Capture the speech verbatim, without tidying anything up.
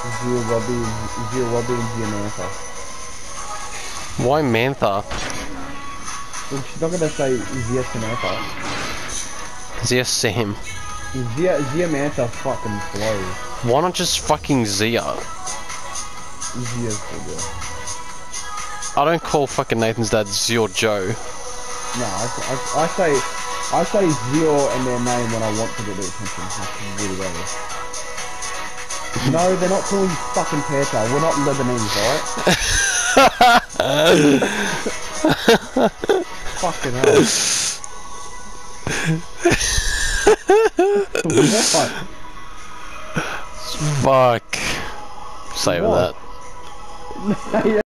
Ezio, Robbie, Ezio, Robbie, and Ezio Mantha. Why Mantha? Well, she's not gonna say Ezio Samantha. Zia Sam. Ezio, Ezio Mantha fucking flows. Why not just fucking Zia? Ezio's so good. I don't call fucking Nathan's dad Zio Joe. No, I, I, I say, I say Ezio and their name when I want to get their attention. That's really well. No, they're not calling you fucking Teta. We're not Lebanese, alright? Fucking hell. Fuck. Say with What? that.